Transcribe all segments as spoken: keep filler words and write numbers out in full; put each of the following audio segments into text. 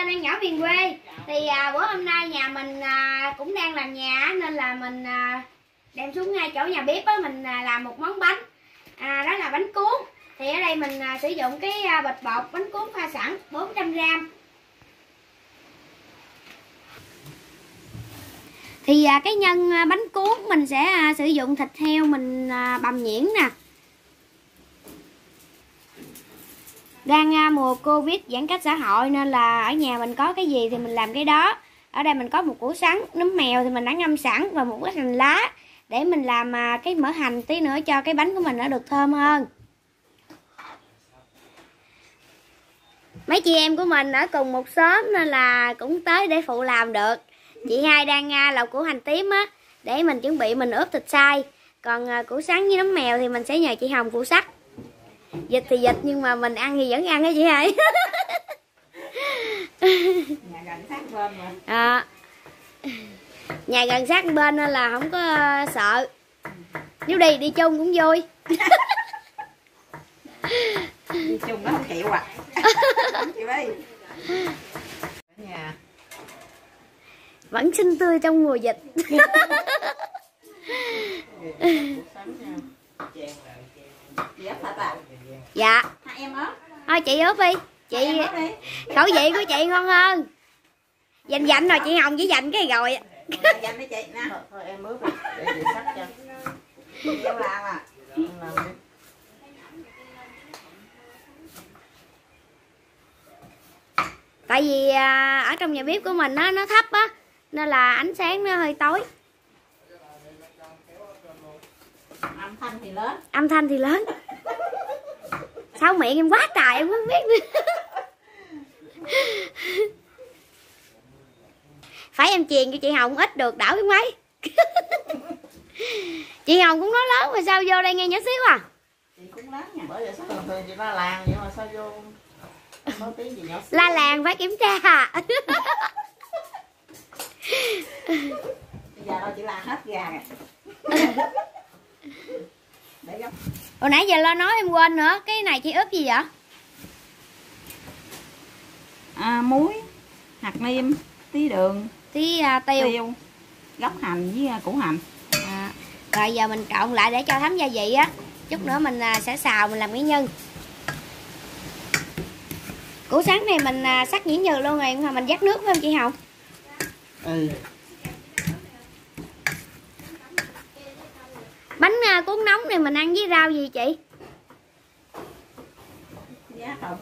Lan nhỏ miền quê. Thì à, bữa hôm nay nhà mình à, cũng đang làm nhà nên là mình à, đem xuống ngay chỗ nhà bếp á, mình à, làm một món bánh, à, đó là bánh cuốn. Thì ở đây mình à, sử dụng cái à, bịch bột bánh cuốn pha sẵn bốn trăm gam. Thì à, cái nhân à, bánh cuốn mình sẽ à, sử dụng thịt heo mình à, bằm nhuyễn nè. Đang à, mùa Covid giãn cách xã hội nên là ở nhà mình có cái gì thì mình làm cái đó. Ở đây mình có một củ sắn, nấm mèo thì mình đã ngâm sẵn và một ít hành lá để mình làm à, cái mỡ hành tí nữa cho cái bánh của mình nó được thơm hơn. Mấy chị em của mình ở cùng một xóm nên là cũng tới để phụ làm được. Chị hai đang à, lọc củ hành tím á để mình chuẩn bị mình ướp thịt xay. Còn à, củ sắn với nấm mèo thì mình sẽ nhờ chị Hồng phụ sắc. Vịt thì vịt nhưng mà mình ăn thì vẫn ăn á chị hai. Nhà gần sát bên mà. À, nhà gần sát bên nên là không có uh, sợ. Nếu đi đi chung cũng vui. Đi chung nó không chịu à. Không chịu đi. Nhà vẫn xinh tươi trong mùa dịch. chị ướp thịt à? Dạ. Hai em ướp. Thôi chị ướp đi. Chị khẩu vị của chị ngon hơn. Dành dành rồi chị Hồng chỉ dành cái rồi. Dành đi chị nè. Thôi em ướp đi để chị sắc cho. Chị em làm à? Em làm đi. Tại vì à, ở trong nhà bếp của mình á, nó thấp á nên là ánh sáng nó hơi tối. Âm thanh thì lớn. Âm thanh thì lớn. Sao miệng em quá trời em không biết nữa. Phải em truyền cho chị Hồng ít được đảo cái máy. Chị Hồng cũng nói lớn mà sao vô đây nghe nhỏ xíu à. Chị cũng lớn nha. Bởi vậy sao thường thường chị la làng vậy mà sao vô nói tiếng gì nhỏ xíu. La làng phải kiểm tra. Bây giờ đâu chị la hết gà rồi. Để gấp. Hồi nãy giờ lo nói em quên nữa. Cái này chị ướp gì vậy? À, muối, hạt nêm, tí đường, Tí à, tiêu. tiêu, gốc hành với củ hành. À, rồi giờ mình trộn lại để cho thấm gia vị á. Chút nữa mình à, sẽ xào mình làm cái nhân. Củ sắn này mình à, sắc nhuyễn nhừ luôn rồi mà mình vắt nước phải không chị Hồng? Ừ. Bánh à, cuốn nóng này mình ăn với rau gì chị? Giá không.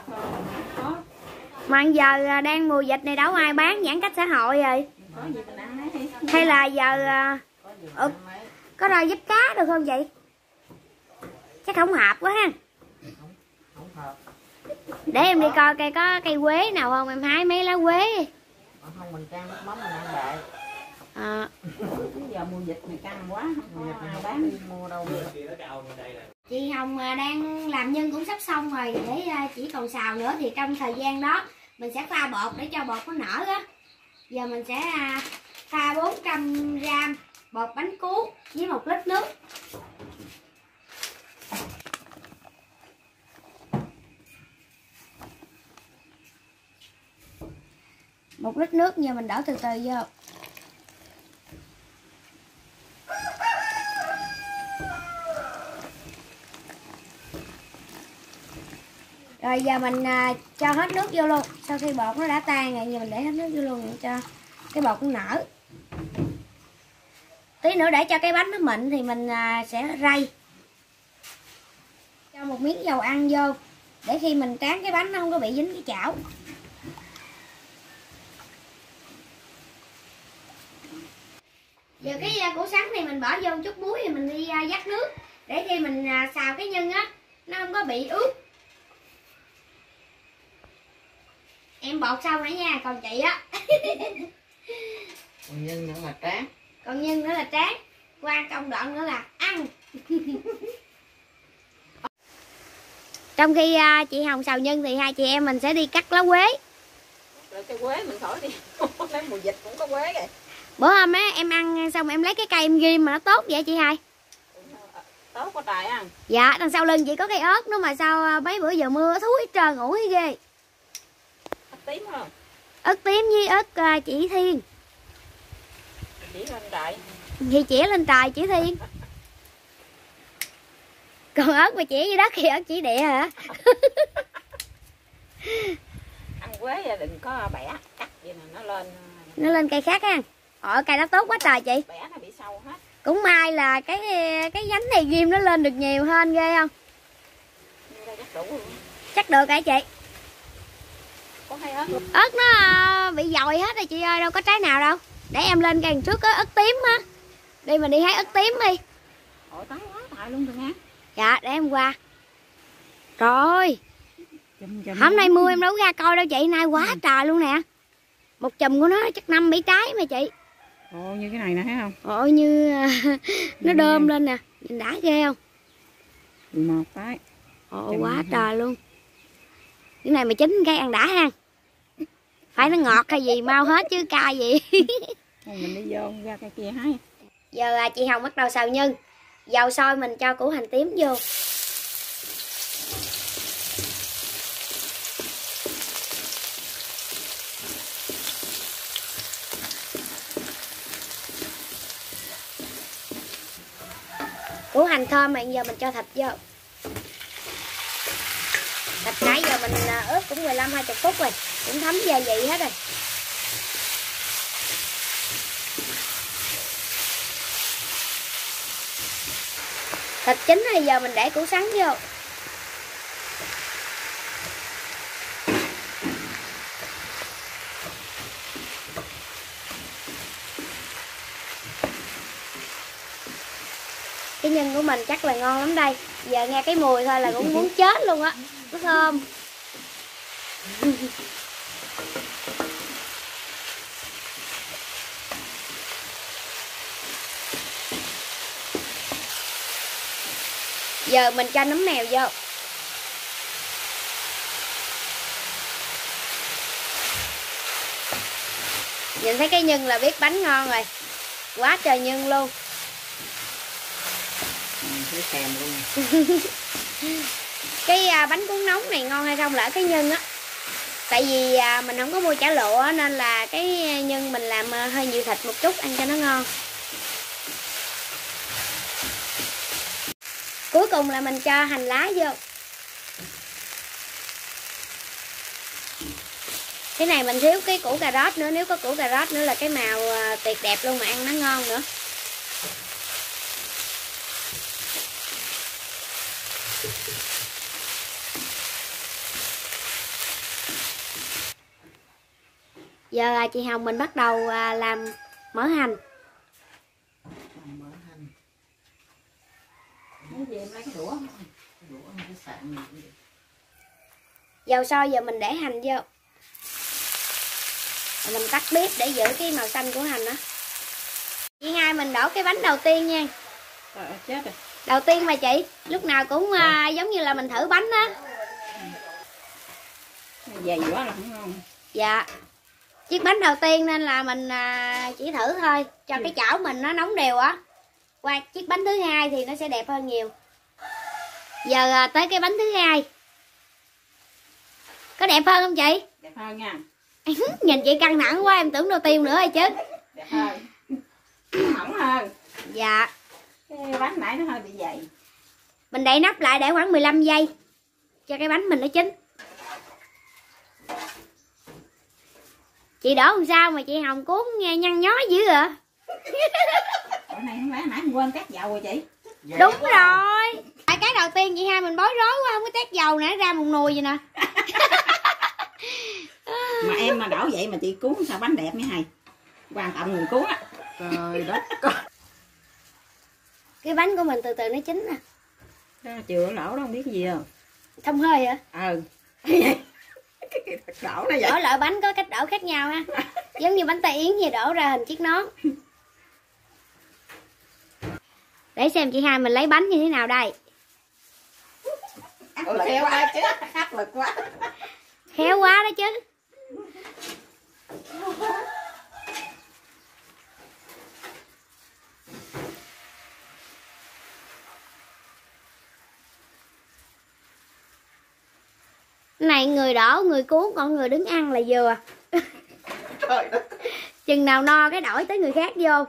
Mà giờ à, đang mùa dịch này đâu ai bán, giãn cách xã hội rồi. Có gì mình ăn đấy. Hay là giờ à, ừ, có rau giúp cá được không chị? Chắc không hợp quá ha. Không, không hợp. Để em đi coi cây có cây quế nào không, em hái mấy lá quế. Không mình căng nước mắm mình ăn đại. À. Giờ mùa dịch này căng quá, không có ai bán. Mua đâu được. Chị Hồng đang làm nhân cũng sắp xong rồi, để chỉ còn xào nữa. Thì trong thời gian đó mình sẽ pha bột để cho bột nó nở á. Giờ mình sẽ pha bốn trăm gam bột bánh cuốn với một lít nước. Một lít nước giờ mình đổ từ từ vô. Rồi giờ mình à, cho hết nước vô luôn. Sau khi bột nó đã tan rồi, giờ mình để hết nước vô luôn cho cái bột nó nở. Tí nữa để cho cái bánh nó mịn thì mình à, sẽ rây. Cho một miếng dầu ăn vô để khi mình tráng cái bánh nó không có bị dính cái chảo. Giờ cái uh, củ sắn này mình bỏ vô một chút muối thì mình đi uh, vắt nước để khi mình uh, xào cái nhân á nó không có bị ướt. Em bột xong rồi nha, còn chị á. Còn nhân nữa là tráng. Còn nhân nữa là tráng. Qua công đoạn nữa là ăn. Trong khi uh, chị Hồng xào nhân thì hai chị em mình sẽ đi cắt lá quế. Rồi cái quế mình khỏi đi. Lấy mùa dịch cũng có quế rồi. Bữa hôm á em ăn xong em lấy cái cây em ghim mà nó tốt vậy chị hai? Tốt có tài ăn. Dạ, đằng sau lưng chị có cây ớt nữa mà sao mấy bữa giờ mưa thúi hết trơn, ngủ thấy ghê. Tím không? ớt tím với ớt uh, chỉ thiên. Chỉ lên trời. Thì chỉ lên trời chỉ thiên. Còn ớt mà chỉ dưới đất thì ớt chỉ địa hả? Ăn quế đừng có bẻ cắt vậy nè, nó lên Nó lên cây khác ha. Ờ cây đó tốt quá trời chị. bẻ nó bị sâu hết. Cũng may là cái cái nhánh này ghim nó lên được nhiều hơn, ghê không? Chắc đủ luôn. Chắc được hả chị? Có hay ớt luôn. Ớt nó bị dòi hết rồi chị ơi, đâu có trái nào đâu. Để em lên cây trước có ớt tím á. Đi mình đi hái ớt tím đi. Ôi tái quá tài luôn rồi nha. Dạ để em qua. Rồi Chùm, chùm hôm nay mưa em đâu ra coi đâu chị, nay quá ừ. trời luôn nè. Một chùm của nó chắc năm bảy trái mà chị. Ồ như cái này nè thấy không? Ồ như nó đơm lên nè, nhìn đã ghê không? Một trái. Ồ quá hả? Trời luôn. Cái này mà chín cái ăn đã ha. Phải nó ngọt hay gì mau hết chứ cay gì. Mình đi vô ra cây kia hái. Giờ chị Hồng bắt đầu xào nhân. Dầu sôi mình cho củ hành tím vô. Củ hành thơm mà giờ mình cho thịt vô. Thịt nãy giờ mình ướp cũng mười lăm hai mươi phút rồi, cũng thấm gia vị hết rồi. Thịt chín thì giờ mình để củ sắn vô. Cái nhân của mình chắc là ngon lắm đây. Giờ nghe cái mùi thôi là cũng muốn chết luôn á. Nó thơm. Giờ mình cho nấm mèo vô. Nhìn thấy cái nhân là biết bánh ngon rồi. Quá trời nhân luôn. Thấy thèm luôn. Cái à, bánh cuốn nóng này ngon hay không là cái nhân á. Tại vì à, mình không có mua chả lụa nên là cái nhân mình làm à, hơi nhiều thịt một chút ăn cho nó ngon. Cuối cùng là mình cho hành lá vô. Cái này mình thiếu cái củ cà rốt nữa, nếu có củ cà rốt nữa là cái màu à, tuyệt đẹp luôn mà ăn nó ngon nữa. Giờ chị Hồng mình bắt đầu làm mỡ hành. Mỡ hành. Muốn gì em lấy cái đũa không? Đũa cái sạn này. Dầu sôi giờ mình để hành vô. Rồi mình tắt bếp để giữ cái màu xanh của hành đó. Chị hai mình đổ cái bánh đầu tiên nha. Trời ơi, chết rồi. Đầu tiên mà chị, lúc nào cũng à, giống như là mình thử bánh á. Dày quá là không ngon. Dạ. Chiếc bánh đầu tiên nên là mình à, chỉ thử thôi, cho cái chảo mình nó nóng đều á. Qua chiếc bánh thứ hai thì nó sẽ đẹp hơn nhiều. Giờ à, tới cái bánh thứ hai. Có đẹp hơn không chị? Đẹp hơn nha. Nhìn chị căng thẳng quá em tưởng đầu tiên nữa rồi chứ. Đẹp hơn. Mỏng hơn. Dạ. Cái bánh nãy nó hơi bị dày. Mình đậy nắp lại để khoảng mười lăm giây cho cái bánh mình nó chín. Chị đổ làm sao mà chị Hồng cuốn nghe nhăn nhói dữ vậy? Cái này không lẽ nãy mình quên tét dầu rồi chị? Vậy đúng rồi. Tại cái đầu tiên chị hai mình bối rối quá, không có tét dầu nè, ra một nùi vậy nè. Mà em mà đổ vậy mà chị cuốn sao bánh đẹp nha hay. Quan trọng người cuốn á. Trời đất. Cái bánh của mình từ từ nó chín nè. Đó chừa lỗ đó không biết cái gì không? Thông hơi hả? Ừ. Cái đổ nó vậy. Đổ loại bánh có cách đổ khác nhau ha. Giống như bánh tay yến gì đổ ra hình chiếc nón. Để xem chị hai mình lấy bánh như thế nào đây. Áp lực quá chứ. Áp lực quá. Khéo quá đó chứ. Này người đổ người cuốn còn người đứng ăn là vừa. Trời đất. Chừng nào no cái đổi tới người khác vô.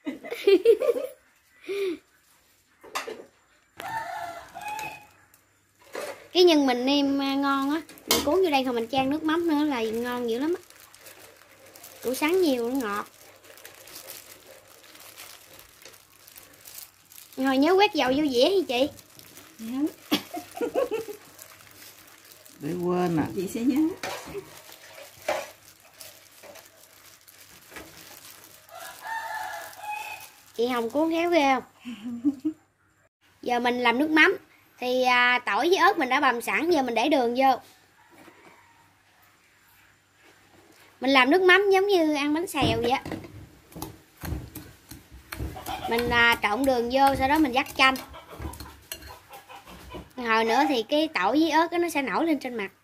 Cái nhân mình nêm ngon á, mình cuốn vô đây không mình chan nước mắm nữa là ngon dữ lắm á. Củ sắn nhiều nó ngọt. Rồi nhớ quét dầu vô dĩa đi chị. Nhớ. Để quên à. Chị sẽ nhớ. Chị Hồng cuốn khéo ghê không? Giờ mình làm nước mắm thì à, tỏi với ớt mình đã bằm sẵn, giờ mình để đường vô. Mình làm nước mắm giống như ăn bánh xèo vậy á. Mình à, trộn đường vô, sau đó mình vắt chanh. Hồi nữa thì cái tỏi với ớt đó nó sẽ nổi lên trên mặt.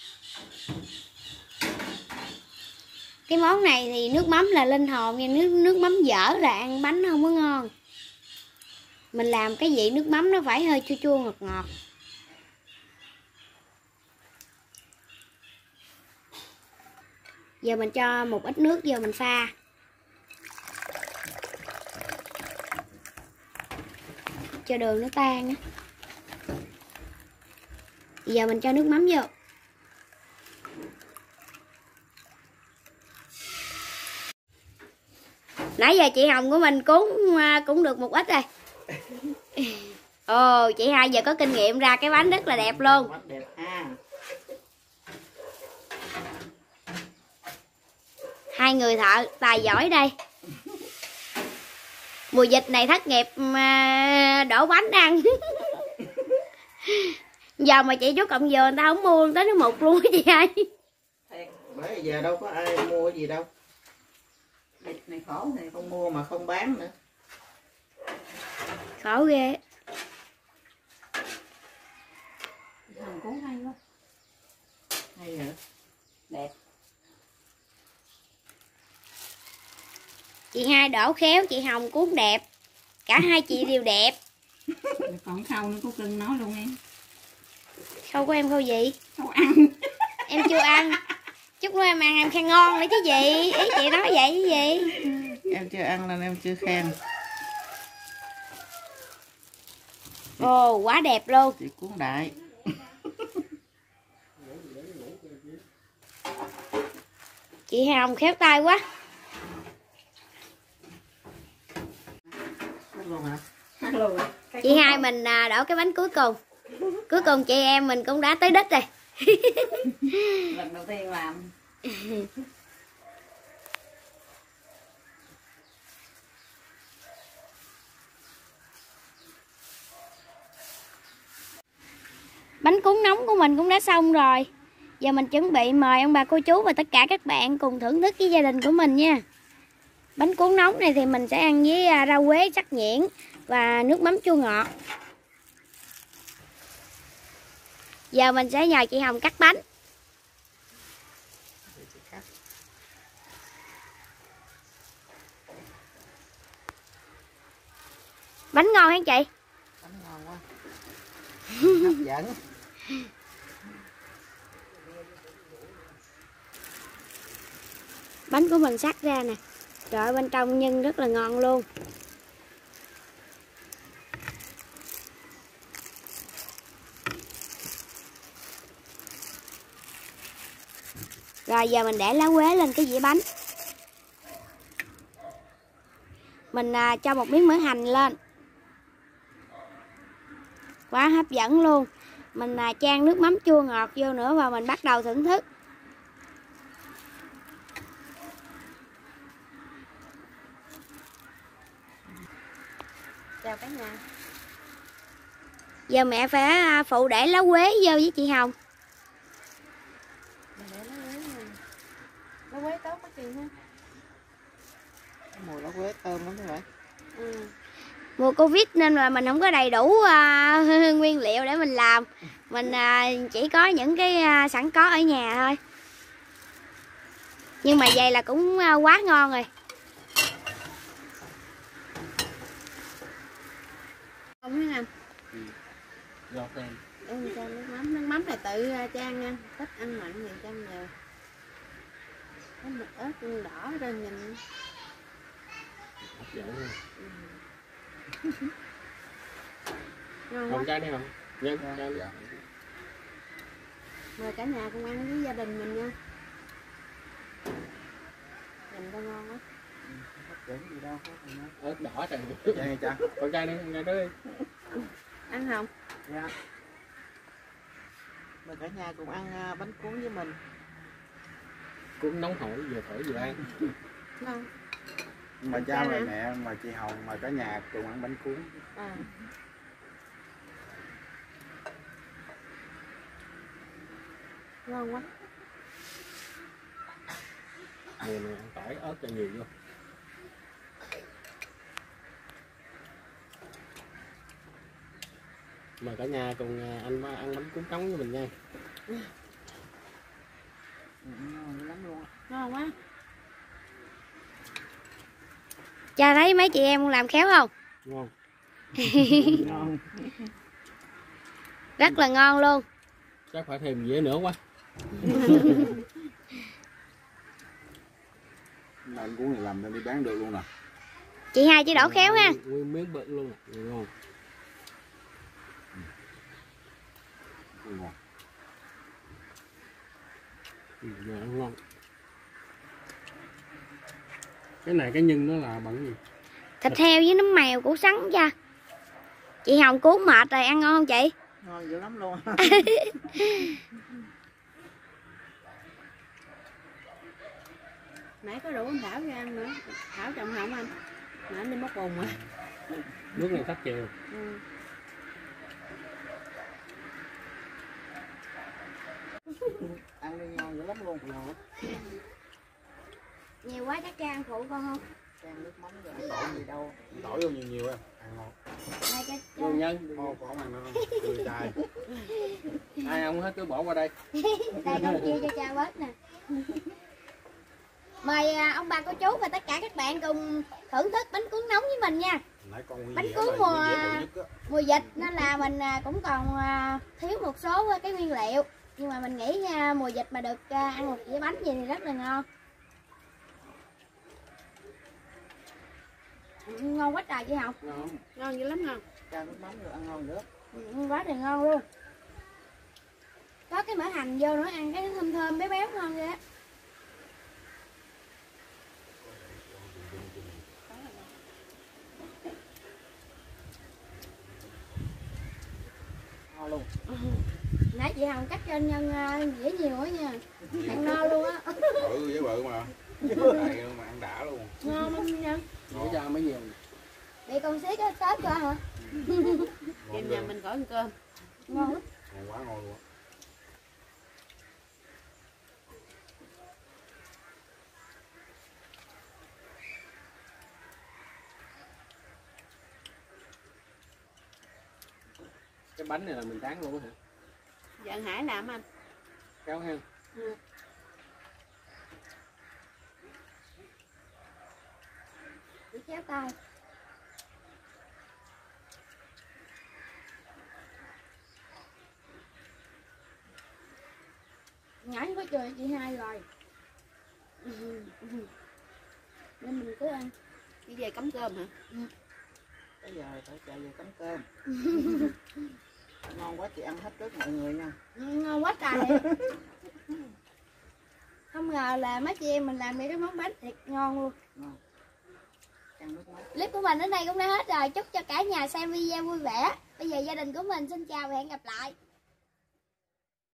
Cái món này thì nước mắm là linh hồn nha, nước nước mắm dở là ăn bánh không có ngon. Mình làm cái vị nước mắm nó phải hơi chua chua ngọt ngọt. Giờ mình cho một ít nước vô mình pha. Cho đường nó tan á. Giờ mình cho nước mắm vô. Nãy giờ chị Hồng của mình cuốn cũng được một ít rồi. Ồ, chị hai giờ có kinh nghiệm ra cái bánh rất là đẹp luôn. Bánh đẹp ha. Hai người thợ tài giỏi đây. Mùa dịch này thất nghiệp mà đổ bánh ăn. Giờ mà chị chú cộng dừa người ta không mua tới nó mục luôn á chị hai. Bởi giờ đâu có ai mua gì đâu. Dịch này khổ thì Không mua mà không bán nữa. Khổ ghê. Hồng cuốn hay quá. Hay hả? Đẹp. Chị hai đổ khéo, chị Hồng cuốn đẹp. Cả hai chị đều đẹp. Còn khâu nữa cô cưng nói luôn em. Khâu của em khâu gì? Khâu ăn. Em chưa ăn. Chút nữa em ăn em khen ngon nữa chứ gì. Ý chị nói vậy chứ gì. Em chưa ăn nên em chưa khen. Ồ, quá đẹp luôn. Chị cuốn đại. Chị Hồng khéo tay quá. Luôn hả? Luôn. Chị hai mình đổ cái bánh cuối cùng. Cuối cùng chị em mình cũng đã tới đích rồi. Lần đầu tiên làm. Bánh cuốn nóng của mình cũng đã xong rồi. Giờ mình chuẩn bị mời ông bà cô chú và tất cả các bạn cùng thưởng thức với gia đình của mình nha. Bánh cuốn nóng này thì mình sẽ ăn với rau quế sắc nhuyễn và nước mắm chua ngọt. Giờ mình sẽ nhờ chị Hồng cắt bánh. Bánh ngon hả chị? Bánh ngon quá. Hấp dẫn. Bánh của mình sắc ra nè. Trời ơi, bên trong nhân rất là ngon luôn. Rồi giờ mình để lá quế lên cái dĩa bánh. Mình à, cho một miếng mỡ hành lên. Quá hấp dẫn luôn. Mình à, chan nước mắm chua ngọt vô nữa và mình bắt đầu thưởng thức. Chào cả nhà. Giờ mẹ phải phụ để lá quế vô với chị Hồng. Để lá quế nha. Lá quế tốt quá chị ha. Mùi lá quế thơm lắm các bạn. Ừ. Mùa Covid nên là mình không có đầy đủ uh, nguyên liệu để mình làm. Mình uh, chỉ có những cái uh, sẵn có ở nhà thôi. Nhưng mà vậy là cũng uh, quá ngon rồi. Không thấy anh? Ừ. Giọt thêm. Em cho nước mắm, nước mắm này tự chan nha. Thích ăn mặn thì chan nhiều. Cái mực ớt đỏ rồi nhìn hấp dẫn ha. ngon Còn quá. chai đây không? Nhân Dạ. chai. Dạ. Mời cả nhà cùng ăn với gia đình mình nha. Nhìn coi ngon quá. Hấp dẫn gì đâu. Ớt đỏ trời. Chai này cha. Còn chai đây, con chai đó đi. Ăn không? Dạ. Mời cả nhà cùng ăn à, bánh cuốn với mình. Cũng nóng hổi vừa thổi vừa ăn. Ngon. Mời Cha cha mời hả? mẹ mời chị Hồng mời cả nhà cùng ăn bánh cuốn. À. Ngon quá. Mùa này ăn tỏi ớt cho nhiều vô. Mời cả nhà cùng anh ăn bánh cuốn trống với mình nha. Ừ, ngon dữ lắm luôn á. Ngon quá. Cha thấy mấy chị em làm khéo không? Ngon. Ngon. Rất là ngon luôn. Chắc phải thêm dĩa nữa quá. Bánh cuốn này làm ra đi bán được luôn nè. Chị hai chỉ đổ khéo ha. Nguyên miếng bự luôn. Ngon. Ừ, ngon. Ừ, ngon, ngon. Cái này cái nhân nó là bằng gì? Thịt heo với nấm mèo củ sắn cha. Chị Hồng cuốn mệt rồi, ăn ngon không chị? Ngon dữ lắm luôn. Nãy có rủ anh Thảo ra ăn nữa. Thảo chồng không anh. Nãy anh đi móc bùn à. Nước này sắc chiều. Ừ. Ăn đi ngon dữ lắm luôn. Ngon lắm. Nhiều quá chắc cha ăn phụ con không? Chan nước mắm rồi ăn tỏi gì đâu. Tỏi vô nhiều nhiều á. Ăn ngon. Đây, cha, cha. Vô nhân. Ô, có không ăn đâu. Người trai. Ai không hết cứ bỏ qua đây. Đây con chia cho cha bớt nè. Mời à, ông bà cô chú và tất cả các bạn cùng thưởng thức bánh cuốn nóng với mình nha. Nãy con Bánh dẻ cuốn là mùa- dẻ bự nhất á. Mùa dịch nên là mình à, cũng còn à, thiếu một số à, cái nguyên liệu. Nhưng mà mình nghĩ à, mùa dịch mà được à, ăn một dĩa bánh gì thì rất là ngon. Ừ, ngon quá trời chị Hồng. Ngon. Ngon dữ lắm ngon. Chan nước mắm rồi ăn ngon nữa. Ừ, quá trời ngon luôn. Có cái mỡ hành vô nữa, ăn cái thơm thơm béo béo ngon ghê á. Ngon luôn. Nãy chị Hồng cắt cho anh nhân uh, dĩa nhiều quá nha. Ăn no luôn á. Bự với bự mà. Đại luôn mà ăn đã luôn. Ngon không nhân? Nổi ra mấy nhiều. Bị con xí cái tết cho hả? Em nhà mình có ăn cơm. Ngon lắm. Ngon quá ngon luôn. Cái bánh này là mình rán luôn á hả? Dạ anh Hải làm anh. Kéo ha. Ừ. Chỉ kéo tay. Nhảy có chơi chị hai rồi. Nên mình cứ ăn. Đi về cắm cơm hả? Bây giờ phải chạy về cắm cơm. Ngon quá chị ăn hết trước mọi người nha. Ngon quá trời. Không ngờ là mấy chị em mình làm được cái món bánh thiệt ngon luôn. Ngon. Chan nước mắm. Clip của mình đến đây cũng đã hết rồi. Chúc cho cả nhà xem video vui vẻ. Bây giờ gia đình của mình xin chào và hẹn gặp lại.